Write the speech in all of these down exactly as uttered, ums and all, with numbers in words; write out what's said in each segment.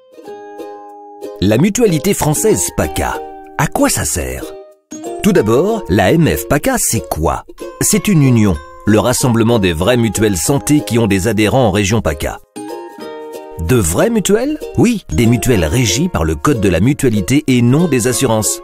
La mutualité française PACA, à quoi ça sert? Tout d'abord, la M F PACA, c'est quoi? C'est une union, le rassemblement des vraies mutuelles santé qui ont des adhérents en région PACA. De vraies mutuelles? Oui, des mutuelles régies par le code de la mutualité et non des assurances.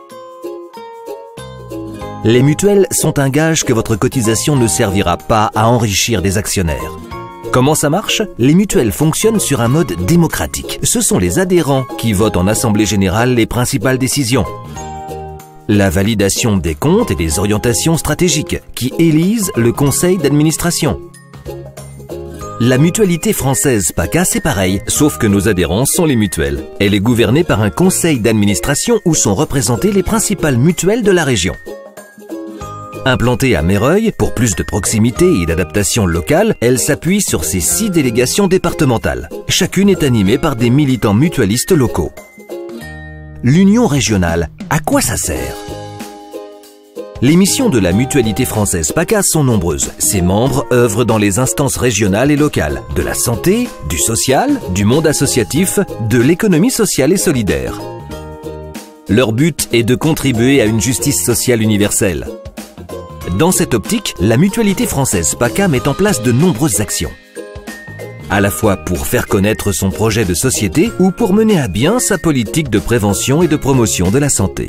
Les mutuelles sont un gage que votre cotisation ne servira pas à enrichir des actionnaires. Comment ça marche? Les mutuelles fonctionnent sur un mode démocratique. Ce sont les adhérents qui votent en assemblée générale les principales décisions. La validation des comptes et des orientations stratégiques qui élisent le conseil d'administration. La mutualité française PACA, c'est pareil, sauf que nos adhérents sont les mutuelles. Elle est gouvernée par un conseil d'administration où sont représentées les principales mutuelles de la région. Implantée à Meyreuil, pour plus de proximité et d'adaptation locale, elle s'appuie sur ses six délégations départementales. Chacune est animée par des militants mutualistes locaux. L'union régionale, à quoi ça sert? Les missions de la mutualité française PACA sont nombreuses. Ses membres œuvrent dans les instances régionales et locales, de la santé, du social, du monde associatif, de l'économie sociale et solidaire. Leur but est de contribuer à une justice sociale universelle. Dans cette optique, la mutualité française PACA met en place de nombreuses actions. À la fois pour faire connaître son projet de société ou pour mener à bien sa politique de prévention et de promotion de la santé.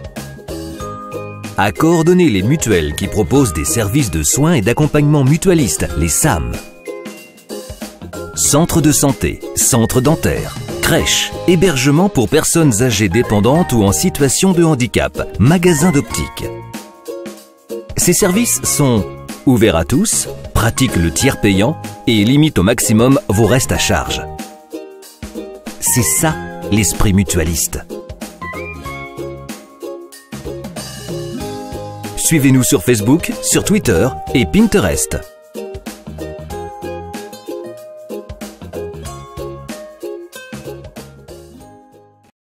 À coordonner les mutuelles qui proposent des services de soins et d'accompagnement mutualistes, les S A M. Centres de santé, centres dentaires, crèches, hébergement pour personnes âgées dépendantes ou en situation de handicap, magasins d'optique. Ces services sont ouverts à tous, pratiquent le tiers payant et limitent au maximum vos restes à charge. C'est ça l'esprit mutualiste. Suivez-nous sur Facebook, sur Twitter et Pinterest.